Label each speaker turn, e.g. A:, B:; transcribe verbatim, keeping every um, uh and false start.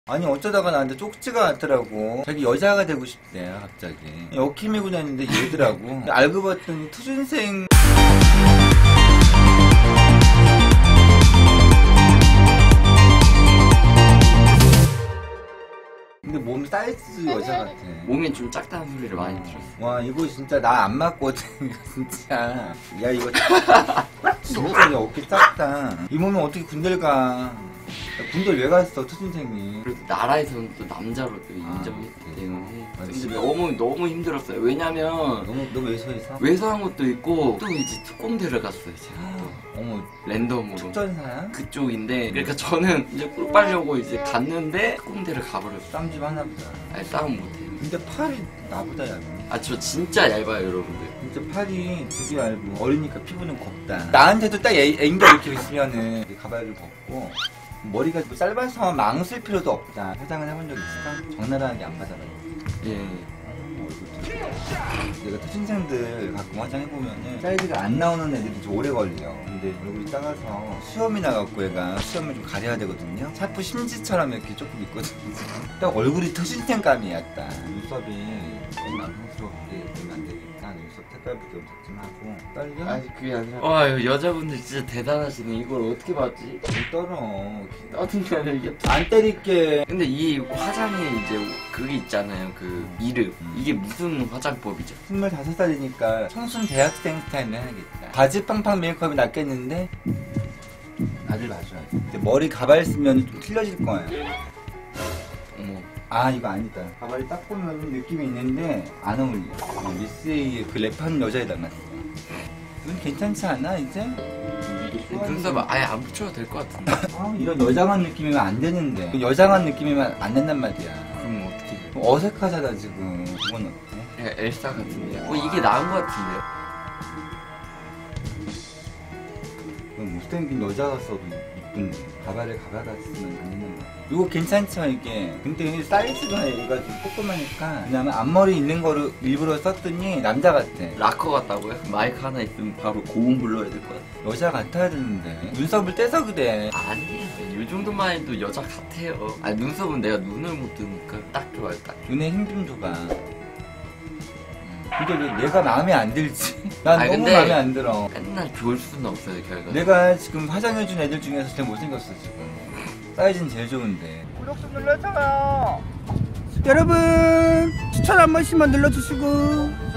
A: 아니 어쩌다가 나한테 쪽지가 왔더라고. 자기 여자가 되고 싶대 갑자기. 여키미고 다니는데 얘더라고. 알고 봤더니 투준생. 근데 몸 사이즈 여자 같아.
B: 몸이 좀 작다는 소리를 많이 들었어.
A: 와 이거 진짜 나 안 맞거든. 진짜. 야 이거 진짜 어깨 작다. 이 몸에 어떻게 군대를 가. 군대 왜 갔어 투준생이.
B: 그래도 나라에서는 또 남자로 또 인정했기 아, 때문에. 아, 근데 너무 너무 힘들었어요. 왜냐면
A: 너무 너무 외소해서.
B: 외소한 것도 있고 또 이제 특공대를 갔어요 제가. 또.
A: 어머
B: 랜덤으로.
A: 특전사야?
B: 그쪽인데 그러니까 저는 이제 꿀 빨려고 이제 갔는데 특공대를 가버렸어요.
A: 싸움 좀 하나 보다.
B: 아니 싸움 못해요.
A: 근데 팔이 나보다 얇아.
B: 아 저 진짜 얇아요 여러분들.
A: 진짜 팔이 되게 얇고 어리니까 피부는 곱다. 나한테도 딱 앵- 앵겨 이렇게 있으면은 가발을 벗고 머리가 뭐 짧아서 망쓸 필요도 없다. 화장을 해본 적 있을까? 적나라하게 안 받아봐요.
B: 예.
A: 내가 투신생들 가끔 화장해보면은 사이즈가 안 나오는 애들이 좀 오래 걸려. 근데 얼굴이 작아서 수염이 나갖고 얘가 수염을 좀 가려야 되거든요. 샤프 심지처럼 이렇게 조금 있거든요. 딱 얼굴이 투신생감이야 딱. 눈썹이 너무 남성스럽게 되면 안 되니까 눈썹 색깔부터 좀 적tim하고. 떨려?
B: 아니 그게 아니라 와 이거 여자분들 진짜 대단하시네. 이걸 어떻게 봤지?
A: 못 떨어.
B: 떠든 게 아니라 이게
A: 안 때릴게.
B: 근데 이 화장에 이제 그게 있잖아요. 그 이름.
A: 음.
B: 이게 무슨 화장법이죠?
A: 스물다섯 살이니까 청순 대학생 스타일로 해야겠다. 바지 팡팡 메이크업이 낫겠는데? 나를 봐줘야지. 근데 머리 가발 쓰면 좀 틀려질 거야.
B: 어머.
A: 아 이거 아니다. 가발이 딱 보면 느낌이 있는데 안 어울려. 어, 미스에이의 그 랩하는 여자에 닮았어. 눈 괜찮지 않아 이제?
B: 눈썹 아예 안 붙여도 될 것 같은데.
A: 아, 이런 여장한 느낌이면 안 되는데. 여장한 느낌이면 안 된단 말이야.
B: 그럼 어떻게?
A: 어색하잖아 지금. 그건 어때?
B: 야, 엘사 같은데요? 어 이게 나은 것 같은데요?
A: 그럼 못생긴 여자가 써도 이쁜데 가발을 가발 같으면 안 되는 거야. 이거 괜찮죠 이게. 근데 사이즈가 얘가 좀 조그마니까 그다음에 앞머리 있는 거를 일부러 썼더니 남자 같아.
B: 락커 같다고요? 마이크 하나 있으면 바로 고음 불러야 될 것 같아.
A: 여자 같아야 되는데 눈썹을 떼서 그래.
B: 아니에요. 이 정도만 해도 여자 같아요. 아 눈썹은 내가 눈을 못 뜨니까 딱 좋아요 딱.
A: 눈에 힘 좀 줘봐. 근데 왜 내가 마음에 안 들지? 난
B: 아니,
A: 너무
B: 근데
A: 마음에 안 들어.
B: 맨날 좋을 수는 없어요 결과.
A: 내가 지금 화장해준 애들 중에서 제일 못생겼어 지금. 사이즈는 제일 좋은데. 구독 좀 눌러줘요.
C: 여러분 추천 한 번씩만 눌러주시고